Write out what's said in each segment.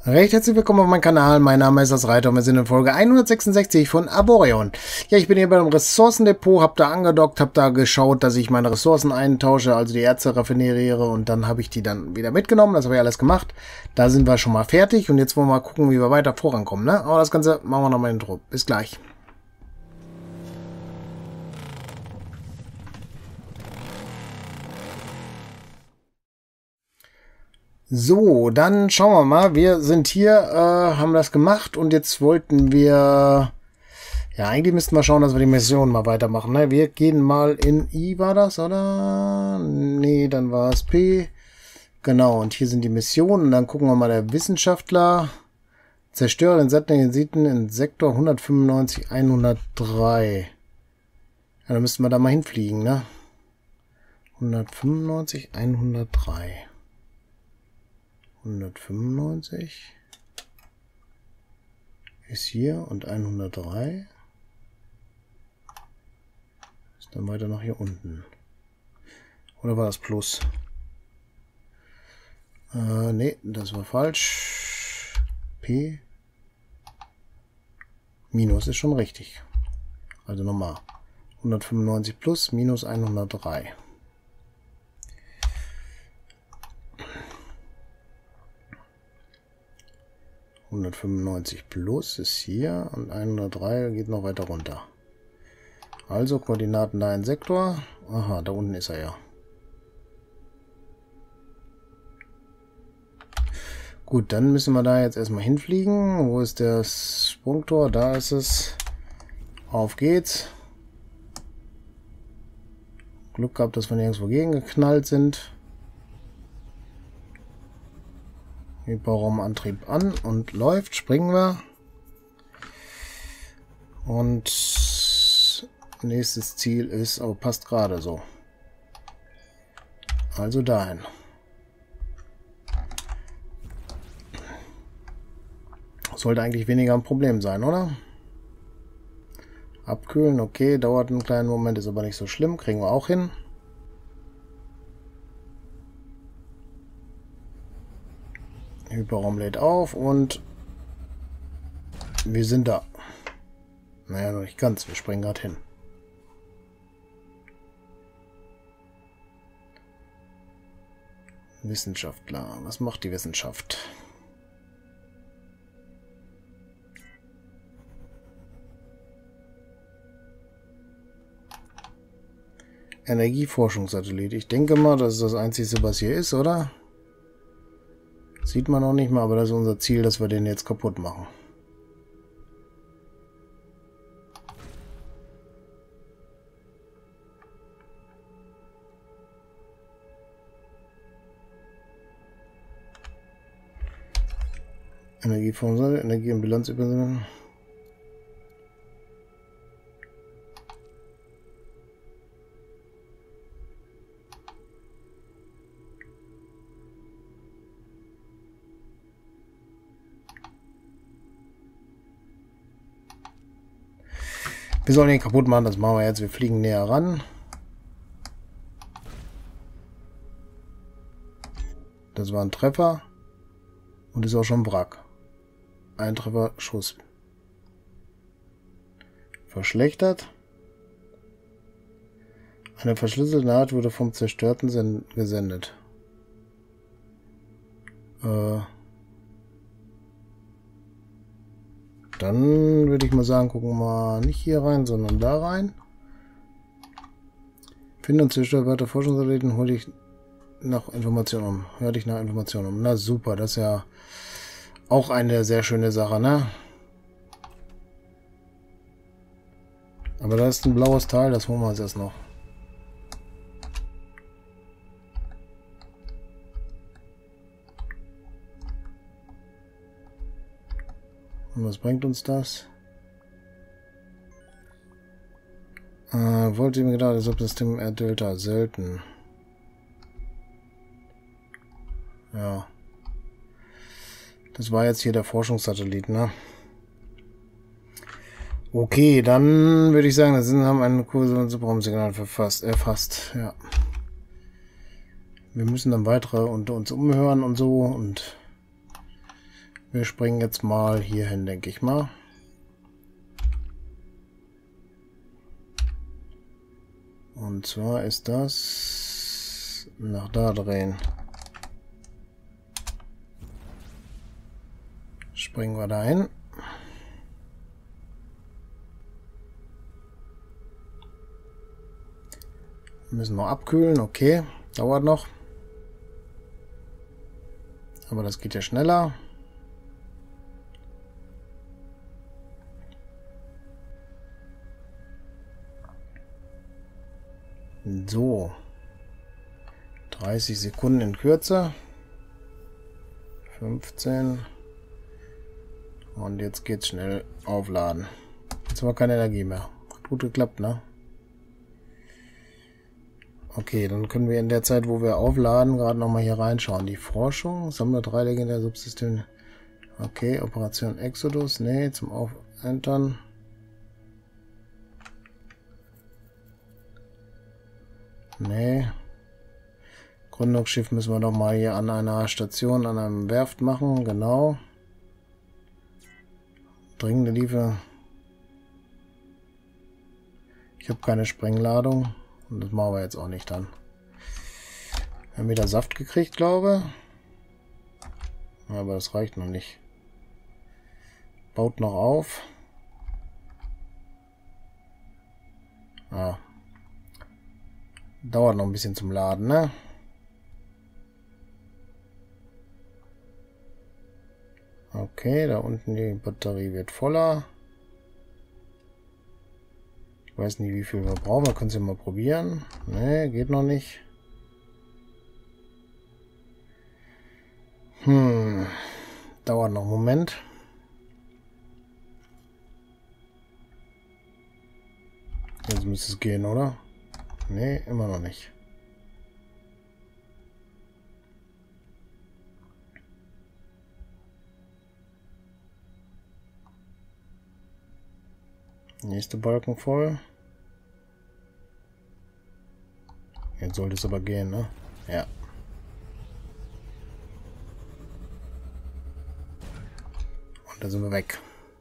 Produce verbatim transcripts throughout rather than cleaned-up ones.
Recht herzlich willkommen auf meinem Kanal, mein Name ist das Reiter und wir sind in Folge hundertsechsundsechzig von Arboreon. Ja, ich bin hier beim Ressourcendepot, habe da angedockt, habe da geschaut, dass ich meine Ressourcen eintausche, also die Erze raffineriere und dann habe ich die dann wieder mitgenommen, das habe ich alles gemacht. Da sind wir schon mal fertig und jetzt wollen wir mal gucken, wie wir weiter vorankommen, ne? Aber das Ganze machen wir nochmal in Intro. Bis gleich. So, dann schauen wir mal. Wir sind hier, äh, haben das gemacht und jetzt wollten wir... Ja, eigentlich müssten wir schauen, dass wir die Mission mal weitermachen. Ne? Wir gehen mal in I, war das, oder? Nee, dann war es P. Genau, und hier sind die Missionen. Dann gucken wir mal, der Wissenschaftler. Zerstöre den Satelliten in Sektor hundertfünfundneunzig hundertdrei. Ja, dann müssten wir da mal hinfliegen, ne? hundertfünfundneunzig hundertdrei. hundertfünfundneunzig ist hier und hundertdrei ist dann weiter nach hier unten. Oder war das Plus? Äh, ne, das war falsch. P. Minus ist schon richtig. Also nochmal. hundertfünfundneunzig plus minus hundertdrei. hundertfünfundneunzig plus ist hier und hundertdrei geht noch weiter runter. Also Koordinaten da in Sektor. Aha, da unten ist er ja. Gut, dann müssen wir da jetzt erstmal hinfliegen. Wo ist das Sprungtor? Da ist es. Auf geht's. Glück gehabt, dass wir nirgendwo gegengeknallt sind. Hyperraumantrieb an und läuft, springen wir. Und nächstes Ziel ist, oh, passt gerade so. Also dahin. Sollte eigentlich weniger ein Problem sein, oder? Abkühlen, okay, dauert einen kleinen Moment, ist aber nicht so schlimm, kriegen wir auch hin. Hyperraum lädt auf und wir sind da. Naja, noch nicht ganz. Wir springen gerade hin. Wissenschaftler. Was macht die Wissenschaft? Energieforschungssatellit. Ich denke mal, das ist das Einzige, was hier ist, oder? Sieht man noch nicht mal, aber das ist unser Ziel, dass wir den jetzt kaputt machen. Energiefonds, Energie- und Bilanzübersicht. Wir sollen ihn kaputt machen, das machen wir jetzt. Wir fliegen näher ran. Das war ein Treffer. Und ist auch schon Wrack. Ein Treffer, Schuss. Verschlechtert. Eine verschlüsselte Nachricht wurde vom Zerstörten gesendet. Äh... Dann würde ich mal sagen, gucken wir mal nicht hier rein, sondern da rein. Finde und zerstöre weitere Forschungssatelliten, hol dich nach Informationen um. Hör dich nach Informationen um. Na super, das ist ja auch eine sehr schöne Sache, ne? Aber da ist ein blaues Teil, das holen wir uns erst noch. Und was bringt uns das? Äh, wollte ich mir gedacht, das Subsystem R-Delta selten. Ja. Das war jetzt hier der Forschungssatellit, ne? Okay, dann würde ich sagen, das sind, haben einen Kurse und Subraumsignal verfasst, erfasst, ja. Wir müssen dann weitere und uns umhören und so und Wir springen jetzt mal hier hin, denke ich mal. Und zwar ist das nach da drehen. Springen wir dahin. Müssen noch abkühlen, okay. Dauert noch. Aber das geht ja schneller. So. dreißig Sekunden in Kürze. fünfzehn. Und jetzt geht's schnell aufladen. Jetzt haben wir keine Energie mehr. Hat gut geklappt, ne? Okay, dann können wir in der Zeit, wo wir aufladen, gerade nochmal hier reinschauen. Die Forschung, Sammler drei legendäre Subsysteme. Okay, Operation Exodus. Nee, zum Aufentern. Nee. Gründungsschiff müssen wir noch mal hier an einer Station, an einem Werft machen. Genau. Dringende Liefer. Ich habe keine Sprengladung. Und das machen wir jetzt auch nicht dann. Wir haben wieder Saft gekriegt, glaube ich. Aber das reicht noch nicht. Baut noch auf. Ah. Dauert noch ein bisschen zum Laden, ne? Okay, da unten die Batterie wird voller. Ich weiß nicht, wie viel wir brauchen. Wir können es ja mal probieren. Ne, geht noch nicht. Hm. Dauert noch einen Moment. Jetzt müsste es gehen, oder? Ne, immer noch nicht. Nächste Balken voll. Jetzt sollte es aber gehen, ne? Ja. Und da sind wir weg.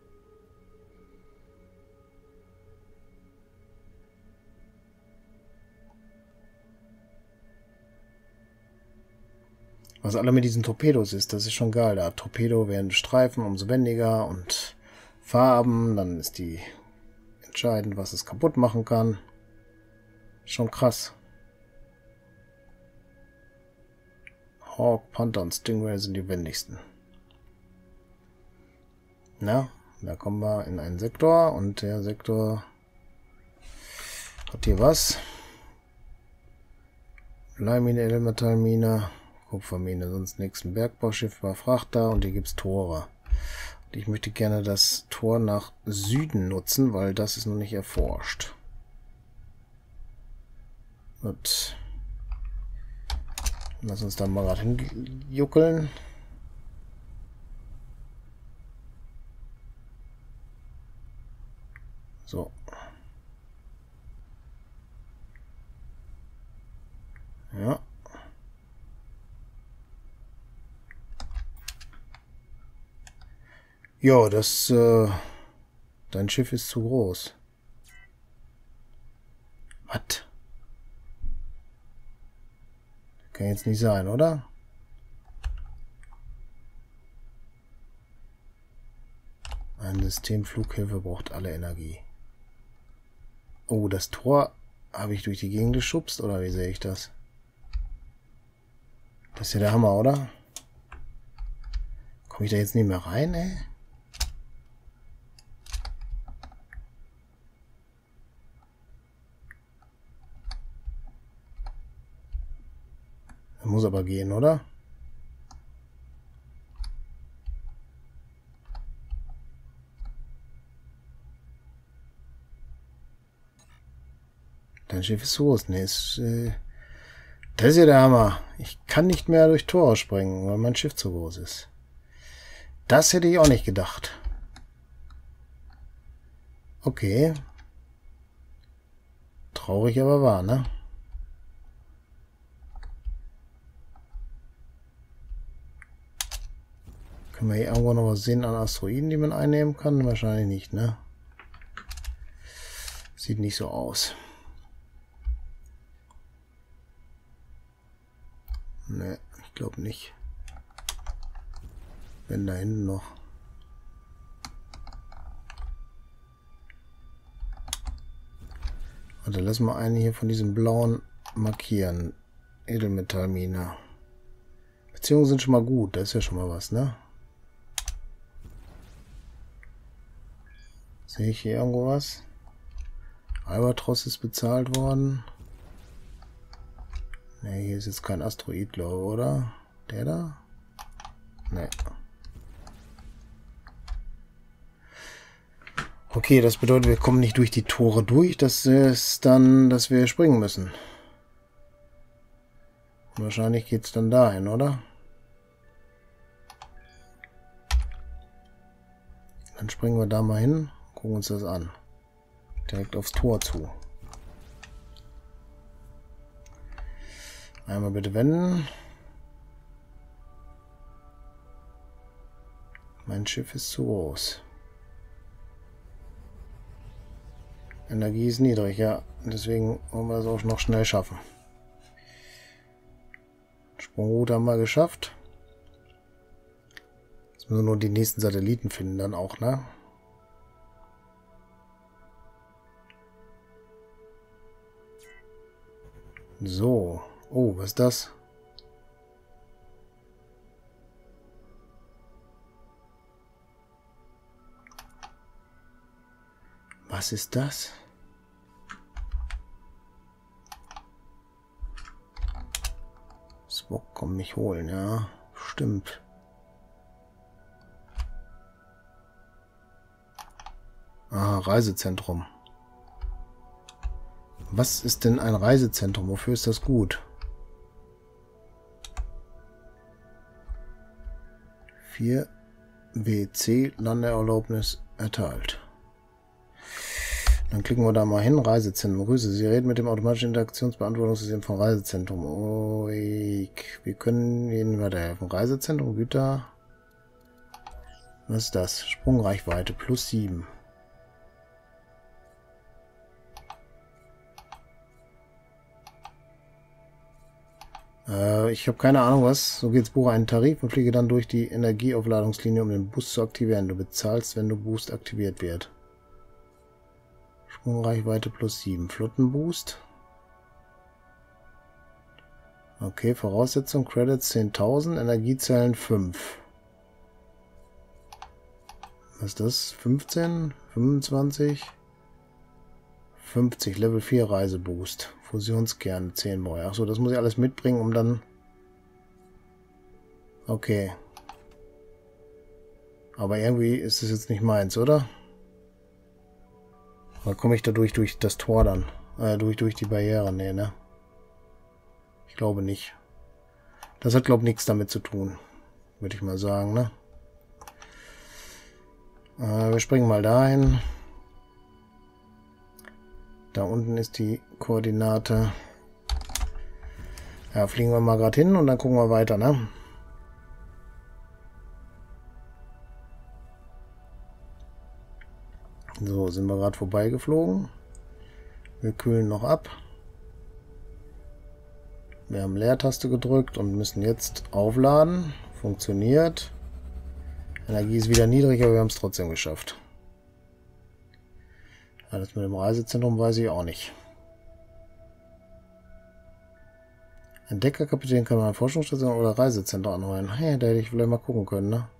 Was alle mit diesen Torpedos ist, das ist schon geil. Da Torpedo werden Streifen umso wendiger und Farben, dann ist die entscheidend, was es kaputt machen kann. Schon krass. Hawk, Panther und Stingray sind die wendigsten. Na, da kommen wir in einen Sektor und der Sektor hat hier was. Bleimine, Elementalmine, Kupfermine, sonst nichts. Ein Bergbauschiff war Frachter und hier gibt es Tore. Ich möchte gerne das Tor nach Süden nutzen, weil das ist noch nicht erforscht. Gut. Lass uns da mal gerade hinjuckeln. So. Ja. Ja, das, äh, dein Schiff ist zu groß. Was? Kann jetzt nicht sein, oder? Ein Systemflughilfe braucht alle Energie. Oh, das Tor habe ich durch die Gegend geschubst, oder wie sehe ich das? Das ist ja der Hammer, oder? Komme ich da jetzt nicht mehr rein, ey? Muss aber gehen, oder? Dein Schiff ist zu groß. Nee, ist, äh, das ist ja der Hammer. Ich kann nicht mehr durch Tore springen, weil mein Schiff zu groß ist. Das hätte ich auch nicht gedacht. Okay. Traurig, aber wahr, ne? Können wir hier irgendwo noch was sehen an Asteroiden, die man einnehmen kann? Wahrscheinlich nicht, ne? Sieht nicht so aus. Ne, ich glaube nicht. Wenn da hinten noch. Warte, lass mal einen hier von diesen blauen markieren. Edelmetallmine. Beziehungen sind schon mal gut, das ist ja schon mal was, ne? Sehe ich hier irgendwo was? Albatros ist bezahlt worden. Ne, hier ist jetzt kein Asteroid, glaube ich, oder? Der da? Ne. Okay, das bedeutet, wir kommen nicht durch die Tore durch. Das ist dann, dass wir springen müssen. Und wahrscheinlich geht es dann dahin, oder? Dann springen wir da mal hin, gucken uns das an. Direkt aufs Tor zu. Einmal bitte wenden. Mein Schiff ist zu groß. Energie ist niedrig, ja. Deswegen wollen wir es auch noch schnell schaffen. Sprungroute haben wir geschafft. Jetzt müssen wir nur die nächsten Satelliten finden dann auch, ne? So. Oh, was ist das? Was ist das? Smog kommt mich holen, ja. Stimmt. Ah, Reisezentrum. Was ist denn ein Reisezentrum? Wofür ist das gut? vier W C Landeerlaubnis erteilt. Dann klicken wir da mal hin. Reisezentrum. Grüße. Sie reden mit dem automatischen Interaktionsbeantwortungssystem von Reisezentrum. Oh, ich. Wir können Ihnen weiterhelfen. Reisezentrum, Güter. Was ist das? Sprungreichweite plus sieben. Äh, ich habe keine Ahnung was. So geht's. Buche einen Tarif und fliege dann durch die Energieaufladungslinie, um den Boost zu aktivieren. Du bezahlst, wenn du Boost aktiviert wird. Sprungreichweite plus sieben. Flottenboost. Okay, Voraussetzung. Credits zehntausend. Energiezellen fünf. Was ist das? fünfzehn? fünfundzwanzig? fünfzig. Level vier Reiseboost. Fusionskerne zehn Boy. Achso, das muss ich alles mitbringen, um dann... Okay. Aber irgendwie ist es jetzt nicht meins, oder? Oder komme ich dadurch durch das Tor dann? Äh, durch, durch die Barriere? Nee, ne? Ich glaube nicht. Das hat, glaube ich, nichts damit zu tun. Würde ich mal sagen, ne? Äh, wir springen mal dahin. Da unten ist die Koordinate. Ja, fliegen wir mal gerade hin und dann gucken wir weiter, ne? So, sind wir gerade vorbeigeflogen. Wir kühlen noch ab. Wir haben Leertaste gedrückt und müssen jetzt aufladen. Funktioniert. Energie ist wieder niedrig, aber wir haben es trotzdem geschafft. Ja, das mit dem Reisezentrum weiß ich auch nicht. Entdeckerkapitän kann man Forschungsstation oder Reisezentrum anheuern. Hey, da hätte ich vielleicht mal gucken können, ne?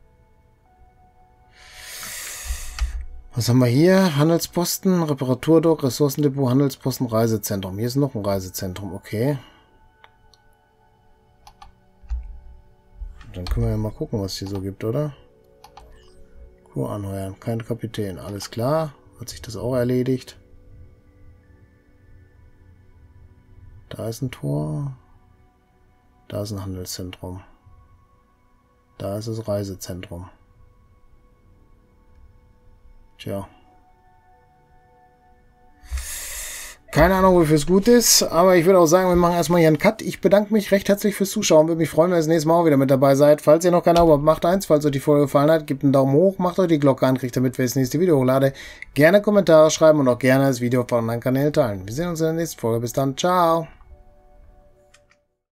Was haben wir hier? Handelsposten, Reparaturdock, Ressourcendepot, Handelsposten, Reisezentrum. Hier ist noch ein Reisezentrum, okay. Dann können wir ja mal gucken, was es hier so gibt, oder? Crew anheuern, kein Kapitän, alles klar. Hat sich das auch erledigt. Da ist ein Tor. Da ist ein Handelszentrum. Da ist das Reisezentrum. Tja. Keine Ahnung, wofür es gut ist, aber ich würde auch sagen, wir machen erstmal hier einen Cut. Ich bedanke mich recht herzlich fürs Zuschauen. Würde mich freuen, wenn ihr das nächste Mal auch wieder mit dabei seid. Falls ihr noch kein Abo habt, macht eins. Falls euch die Folge gefallen hat, gebt einen Daumen hoch, macht euch die Glocke an, kriegt damit, wenn ich das nächste Video hochlade. Gerne Kommentare schreiben und auch gerne das Video auf anderen Kanälen teilen. Wir sehen uns in der nächsten Folge. Bis dann. Ciao.